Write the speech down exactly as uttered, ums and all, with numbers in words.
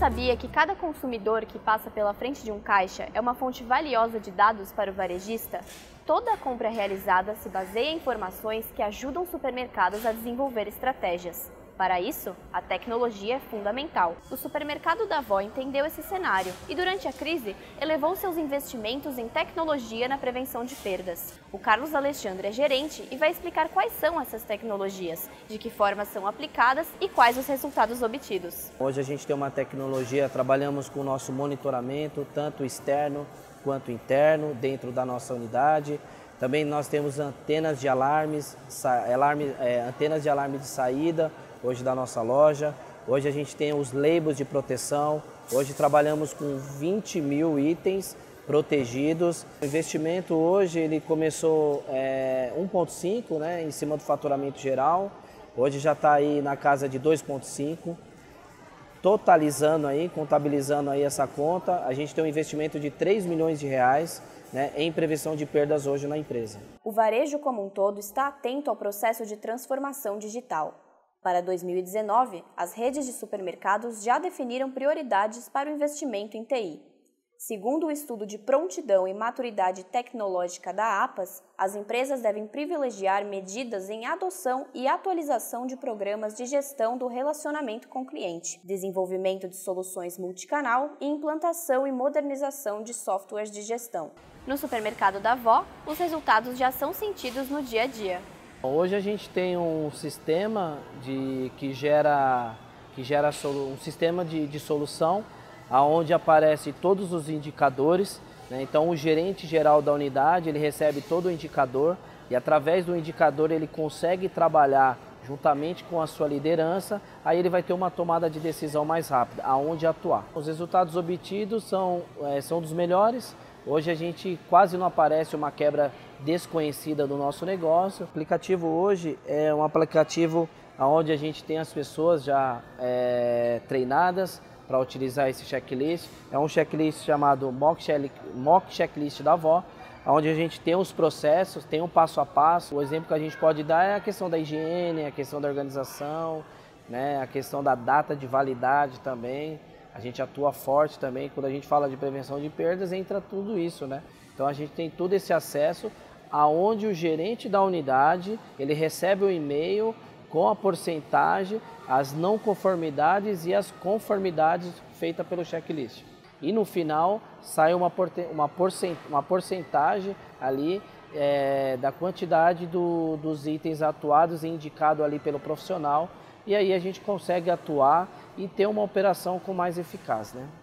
sabia que cada consumidor que passa pela frente de um caixa é uma fonte valiosa de dados para o varejista? Toda a compra realizada se baseia em informações que ajudam supermercados a desenvolver estratégias. Para isso, a tecnologia é fundamental. O supermercado da Avó entendeu esse cenário e, durante a crise, elevou seus investimentos em tecnologia na prevenção de perdas. O Carlos Alexandre é gerente e vai explicar quais são essas tecnologias, de que forma são aplicadas e quais os resultados obtidos. Hoje a gente tem uma tecnologia, trabalhamos com o nosso monitoramento, tanto externo quanto interno, dentro da nossa unidade. Também nós temos antenas de alarmes, alarme, é, antenas de alarme de saída, hoje da nossa loja. Hoje a gente tem os labels de proteção. Hoje trabalhamos com vinte mil itens protegidos. O investimento hoje ele começou é, um ponto cinco, né, em cima do faturamento geral. Hoje já está aí na casa de dois ponto cinco. Totalizando aí, contabilizando aí essa conta, a gente tem um investimento de três milhões de reais, né, em prevenção de perdas hoje na empresa. O varejo como um todo está atento ao processo de transformação digital. Para dois mil e dezenove, as redes de supermercados já definiram prioridades para o investimento em T I. Segundo o estudo de prontidão e maturidade tecnológica da APAS, as empresas devem privilegiar medidas em adoção e atualização de programas de gestão do relacionamento com o cliente, desenvolvimento de soluções multicanal e implantação e modernização de softwares de gestão. No supermercado da Avó, os resultados já são sentidos no dia a dia. Hoje a gente tem um sistema de, que gera, que gera um sistema de, de solução onde aparecem todos os indicadores, né? Então o gerente geral da unidade ele recebe todo o indicador e através do indicador ele consegue trabalhar juntamente com a sua liderança, aí ele vai ter uma tomada de decisão mais rápida, aonde atuar. Os resultados obtidos são, é, são dos melhores. Hoje a gente quase não aparece uma quebra desconhecida do nosso negócio. O aplicativo hoje é um aplicativo onde a gente tem as pessoas já é, treinadas para utilizar esse checklist. É um checklist chamado Mock Checklist da Avó, onde a gente tem os processos, tem um passo a passo. O exemplo que a gente pode dar é a questão da higiene, a questão da organização, né, a questão da data de validade também. A gente atua forte também, quando a gente fala de prevenção de perdas, entra tudo isso, né? Então a gente tem todo esse acesso aonde o gerente da unidade, ele recebe o e-mail com a porcentagem, as não conformidades e as conformidades feitas pelo checklist. E no final sai uma, uma, porcent, uma porcentagem ali é, da quantidade do, dos itens atuados e indicado ali pelo profissional. E aí a gente consegue atuar e ter uma operação com mais eficácia, né?